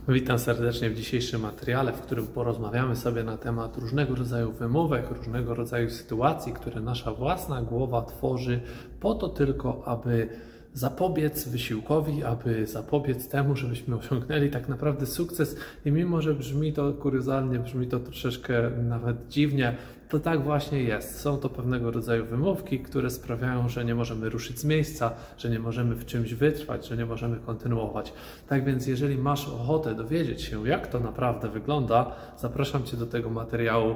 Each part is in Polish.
Witam serdecznie w dzisiejszym materiale, w którym porozmawiamy sobie na temat różnego rodzaju wymówek, różnego rodzaju sytuacji, które nasza własna głowa tworzy po to tylko, aby zapobiec wysiłkowi, aby zapobiec temu, żebyśmy osiągnęli tak naprawdę sukces. I mimo, że brzmi to kuriozalnie, brzmi to troszeczkę nawet dziwnie, to tak właśnie jest. Są to pewnego rodzaju wymówki, które sprawiają, że nie możemy ruszyć z miejsca, że nie możemy w czymś wytrwać, że nie możemy kontynuować. Tak więc jeżeli masz ochotę dowiedzieć się, jak to naprawdę wygląda, zapraszam Cię do tego materiału.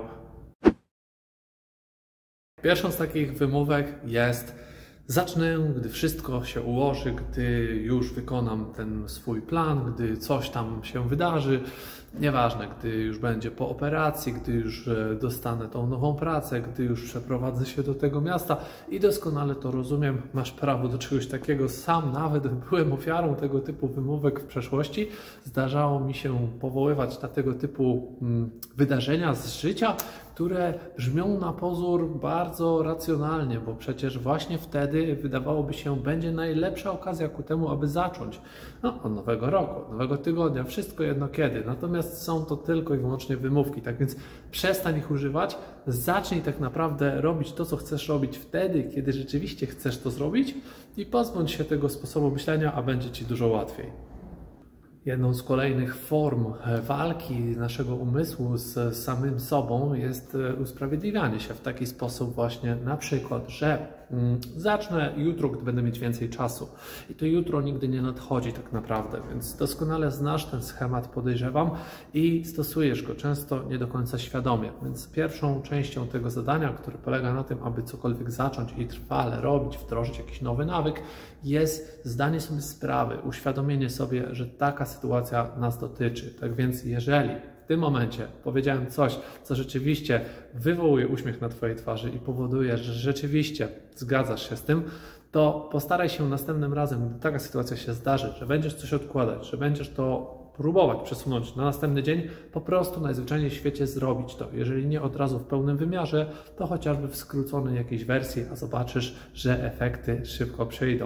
Pierwszą z takich wymówek jest: zacznę, gdy wszystko się ułoży, gdy już wykonam ten swój plan, gdy coś tam się wydarzy. Nieważne, gdy już będzie po operacji, gdy już dostanę tą nową pracę, gdy już przeprowadzę się do tego miasta i doskonale to rozumiem, masz prawo do czegoś takiego. Sam nawet byłem ofiarą tego typu wymówek w przeszłości. Zdarzało mi się powoływać na tego typu wydarzenia z życia, które brzmią na pozór bardzo racjonalnie, bo przecież właśnie wtedy wydawałoby się, będzie najlepsza okazja ku temu, aby zacząć. Od nowego roku, od nowego tygodnia, wszystko jedno kiedy. Natomiast są to tylko i wyłącznie wymówki, tak więc przestań ich używać, zacznij tak naprawdę robić to, co chcesz robić wtedy, kiedy rzeczywiście chcesz to zrobić i pozbądź się tego sposobu myślenia, a będzie Ci dużo łatwiej. Jedną z kolejnych form walki naszego umysłu z samym sobą jest usprawiedliwianie się w taki sposób właśnie, na przykład, że zacznę jutro, gdy będę mieć więcej czasu. I to jutro nigdy nie nadchodzi tak naprawdę, więc doskonale znasz ten schemat, podejrzewam, i stosujesz go często nie do końca świadomie. Więc pierwszą częścią tego zadania, które polega na tym, aby cokolwiek zacząć i trwale robić, wdrożyć jakiś nowy nawyk, jest zdanie sobie sprawy, uświadomienie sobie, że taka sytuacja nas dotyczy. Tak więc jeżeli w tym momencie powiedziałem coś, co rzeczywiście wywołuje uśmiech na Twojej twarzy i powoduje, że rzeczywiście zgadzasz się z tym, to postaraj się następnym razem, gdy taka sytuacja się zdarzy, że będziesz coś odkładać, że będziesz to próbować przesunąć na następny dzień, po prostu najzwyczajniej w świecie zrobić to. Jeżeli nie od razu w pełnym wymiarze, to chociażby w skróconej jakiejś wersji, a zobaczysz, że efekty szybko przyjdą.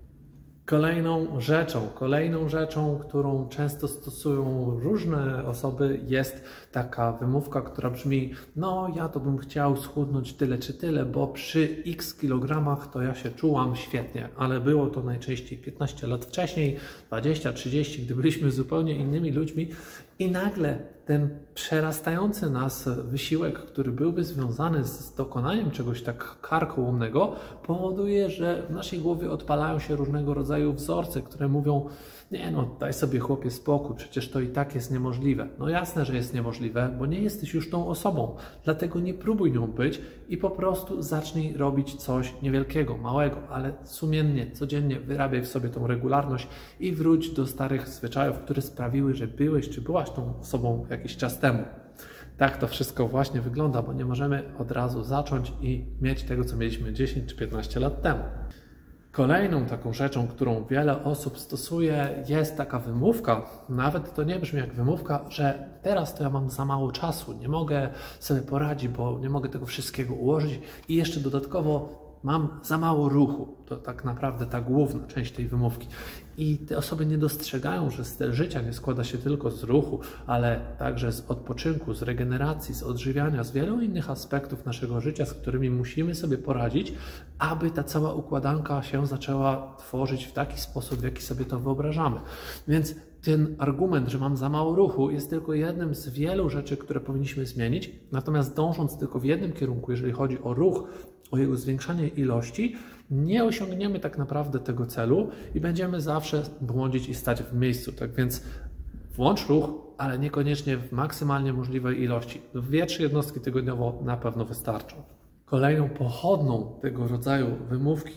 Kolejną rzeczą, którą często stosują różne osoby, jest taka wymówka, która brzmi: no ja to bym chciał schudnąć tyle czy tyle, bo przy x kilogramach to ja się czułam świetnie, ale było to najczęściej 15 lat wcześniej, 20, 30, gdy byliśmy zupełnie innymi ludźmi i nagle ten przerastający nas wysiłek, który byłby związany z dokonaniem czegoś tak karkołomnego, powoduje, że w naszej głowie odpalają się różnego rodzaju wzorce, które mówią: nie no, daj sobie chłopie spokój, przecież to i tak jest niemożliwe. No jasne, że jest niemożliwe, bo nie jesteś już tą osobą, dlatego nie próbuj nią być i po prostu zacznij robić coś niewielkiego, małego, ale sumiennie, codziennie wyrabiaj w sobie tą regularność i wróć do starych zwyczajów, które sprawiły, że byłeś czy byłaś tą osobą jakiś czas temu. Tak to wszystko właśnie wygląda, bo nie możemy od razu zacząć i mieć tego, co mieliśmy 10 czy 15 lat temu. Kolejną taką rzeczą, którą wiele osób stosuje, jest taka wymówka, nawet to nie brzmi jak wymówka, że teraz to ja mam za mało czasu, nie mogę sobie poradzić, bo nie mogę tego wszystkiego ułożyć i jeszcze dodatkowo mam za mało ruchu. To tak naprawdę ta główna część tej wymówki. I te osoby nie dostrzegają, że styl życia nie składa się tylko z ruchu, ale także z odpoczynku, z regeneracji, z odżywiania, z wielu innych aspektów naszego życia, z którymi musimy sobie poradzić, aby ta cała układanka się zaczęła tworzyć w taki sposób, w jaki sobie to wyobrażamy. Więc ten argument, że mam za mało ruchu, jest tylko jednym z wielu rzeczy, które powinniśmy zmienić. Natomiast dążąc tylko w jednym kierunku, jeżeli chodzi o ruch, o jego zwiększanie ilości, nie osiągniemy tak naprawdę tego celu i będziemy zawsze błądzić i stać w miejscu. Tak więc włącz ruch, ale niekoniecznie w maksymalnie możliwej ilości. 2-3 jednostki tygodniowo na pewno wystarczą. Kolejną pochodną tego rodzaju wymówki,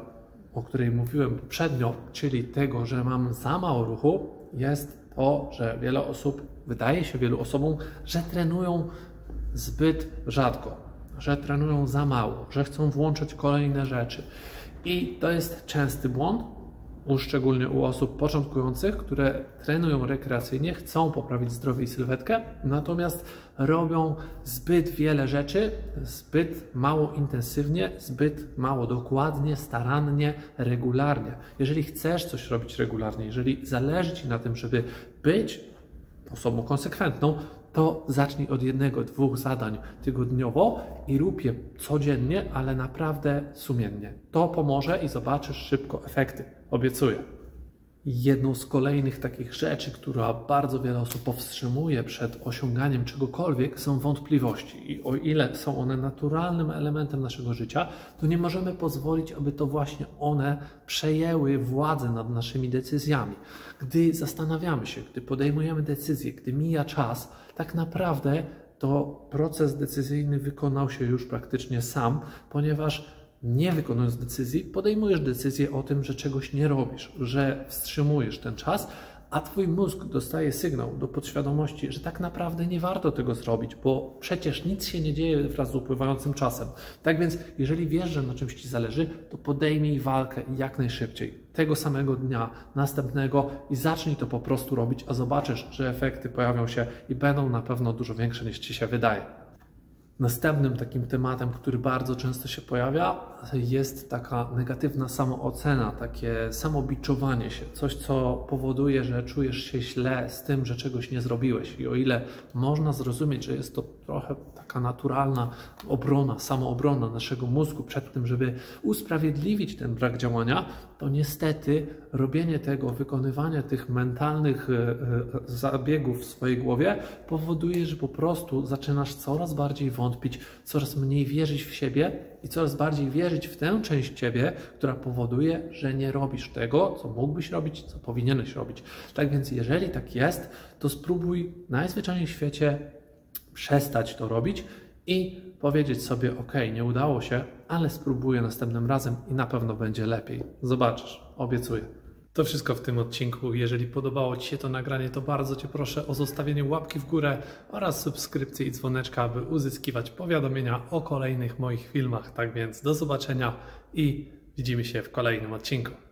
o której mówiłem poprzednio, czyli tego, że mam za mało ruchu, jest to, że wydaje się wielu osobom, że trenują zbyt rzadko, że trenują za mało, że chcą włączyć kolejne rzeczy. I to jest częsty błąd, szczególnie u osób początkujących, które trenują rekreacyjnie, chcą poprawić zdrowie i sylwetkę, natomiast robią zbyt wiele rzeczy, zbyt mało intensywnie, zbyt mało dokładnie, starannie, regularnie. Jeżeli chcesz coś robić regularnie, jeżeli zależy Ci na tym, żeby być osobą konsekwentną, to zacznij od 1-2 zadań tygodniowo i rób je codziennie, ale naprawdę sumiennie. To pomoże i zobaczysz szybko efekty. Obiecuję. Jedną z kolejnych takich rzeczy, która bardzo wiele osób powstrzymuje przed osiąganiem czegokolwiek, są wątpliwości. I o ile są one naturalnym elementem naszego życia, to nie możemy pozwolić, aby to właśnie one przejęły władzę nad naszymi decyzjami. Gdy zastanawiamy się, gdy podejmujemy decyzje, gdy mija czas, tak naprawdę to proces decyzyjny wykonał się już praktycznie sam, ponieważ nie wykonując decyzji, podejmujesz decyzję o tym, że czegoś nie robisz, że wstrzymujesz ten czas, a twój mózg dostaje sygnał do podświadomości, że tak naprawdę nie warto tego zrobić, bo przecież nic się nie dzieje wraz z upływającym czasem. Tak więc, jeżeli wiesz, że na czymś ci zależy, to podejmij walkę jak najszybciej. Tego samego dnia, następnego i zacznij to po prostu robić, a zobaczysz, że efekty pojawią się i będą na pewno dużo większe niż ci się wydaje. Następnym takim tematem, który bardzo często się pojawia, jest taka negatywna samoocena, takie samobiczowanie się. Coś, co powoduje, że czujesz się źle z tym, że czegoś nie zrobiłeś. I o ile można zrozumieć, że jest to trochę taka naturalna obrona, samoobrona naszego mózgu przed tym, żeby usprawiedliwić ten brak działania, to niestety robienie tego, wykonywanie tych mentalnych zabiegów w swojej głowie powoduje, że po prostu zaczynasz coraz bardziej wątpić, coraz mniej wierzyć w siebie i coraz bardziej wierzyć w tę część ciebie, która powoduje, że nie robisz tego, co mógłbyś robić, co powinieneś robić. Tak więc jeżeli tak jest, to spróbuj najzwyczajniej w świecie przestać to robić i powiedzieć sobie, ok, nie udało się, ale spróbuję następnym razem i na pewno będzie lepiej. Zobaczysz, obiecuję. To wszystko w tym odcinku. Jeżeli podobało ci się to nagranie, to bardzo cię proszę o zostawienie łapki w górę oraz subskrypcji i dzwoneczka, aby uzyskiwać powiadomienia o kolejnych moich filmach. Tak więc do zobaczenia i widzimy się w kolejnym odcinku.